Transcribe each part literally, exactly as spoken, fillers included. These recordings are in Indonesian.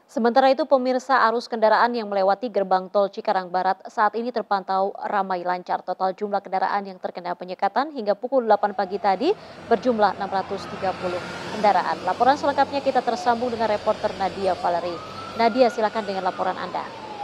Sementara itu pemirsa, arus kendaraan yang melewati gerbang tol Cikarang Barat saat ini terpantau ramai lancar. Total jumlah kendaraan yang terkena penyekatan hingga pukul delapan pagi tadi berjumlah enam ratus tiga puluh kendaraan. Laporan selengkapnya kita tersambung dengan reporter Nadia Valerie. Nadia, silakan dengan laporan Anda.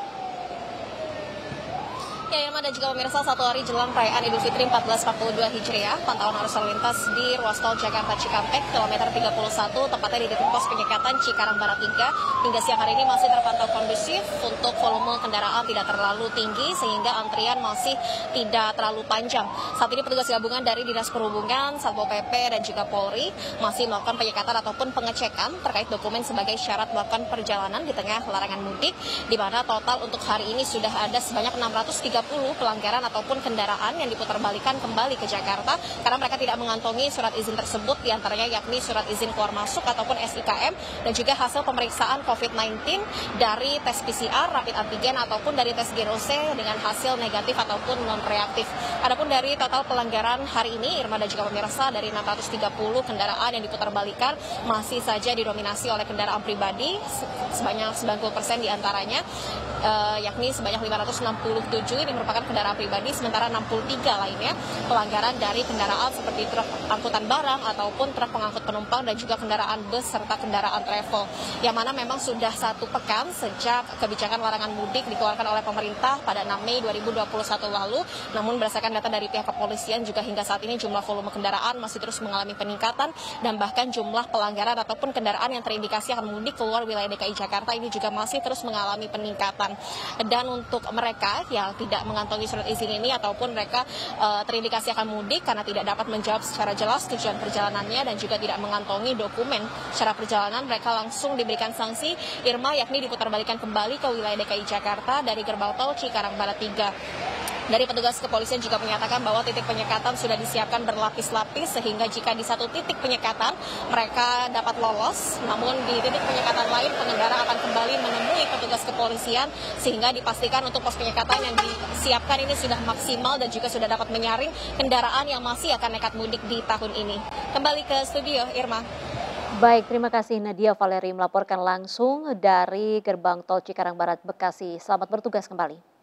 Ya, Irma dan juga pemirsa, satu hari jelang perayaan Idul Fitri seribu empat ratus empat puluh dua Hijriah, pantauan arus lalu lintas di ruas tol Jakarta Cikampek, kilometer tiga puluh satu, tepatnya di titik pos penyekatan Cikarang Barat tiga, hingga siang hari ini masih terpantau kondusif untuk volume kendaraan tidak terlalu tinggi, sehingga antrian masih tidak terlalu panjang. Saat ini petugas gabungan dari Dinas Perhubungan, Satpol P P, dan juga Polri masih melakukan penyekatan ataupun pengecekan terkait dokumen sebagai syarat melakukan perjalanan di tengah larangan mudik, di mana total untuk hari ini sudah ada sebanyak enam ratus tiga puluh pelanggaran ataupun kendaraan yang diputarbalikkan kembali ke Jakarta karena mereka tidak mengantongi surat izin tersebut, diantaranya yakni surat izin keluar masuk ataupun S I K M, dan juga hasil pemeriksaan covid sembilan belas dari tes P C R, rapid antigen, ataupun dari tes G R O C dengan hasil negatif ataupun non reaktif. Adapun dari total pelanggaran hari ini, Irma dan juga pemirsa, dari enam ratus tiga puluh kendaraan yang diputarbalikkan masih saja didominasi oleh kendaraan pribadi sebanyak sembilan puluh persen diantaranya, uh, yakni sebanyak lima ratus enam puluh tujuh ini merupakan kendaraan pribadi, sementara enam puluh tiga lainnya pelanggaran dari kendaraan seperti truk angkutan barang ataupun truk pengangkut penumpang dan juga kendaraan bus serta kendaraan travel. Yang mana memang sudah satu pekan sejak kebijakan larangan mudik dikeluarkan oleh pemerintah pada enam Mei dua ribu dua puluh satu lalu. Namun berdasarkan data dari pihak kepolisian juga hingga saat ini jumlah volume kendaraan masih terus mengalami peningkatan, dan bahkan jumlah pelanggaran ataupun kendaraan yang terindikasi akan mudik keluar wilayah D K I Jakarta ini juga masih terus mengalami peningkatan. Dan untuk mereka yang tidak mengantongi surat izin ini ataupun mereka uh, terindikasi akan mudik karena tidak dapat menjawab secara jelas tujuan perjalanannya dan juga tidak mengantongi dokumen secara perjalanan, mereka langsung diberikan sanksi, Irma, yakni diputarbalikkan kembali ke wilayah D K I Jakarta dari gerbang tol Cikarang Barat tiga. Dari petugas kepolisian juga menyatakan bahwa titik penyekatan sudah disiapkan berlapis-lapis sehingga jika di satu titik penyekatan mereka dapat lolos, namun di titik penyekatan lain pengendara akan kembali menemui petugas kepolisian sehingga dipastikan untuk pos penyekatan yang disiapkan ini sudah maksimal dan juga sudah dapat menyaring kendaraan yang masih akan nekat mudik di tahun ini. Kembali ke studio, Irma. Baik, terima kasih Nadia Valerie melaporkan langsung dari gerbang tol Cikarang Barat, Bekasi. Selamat bertugas kembali.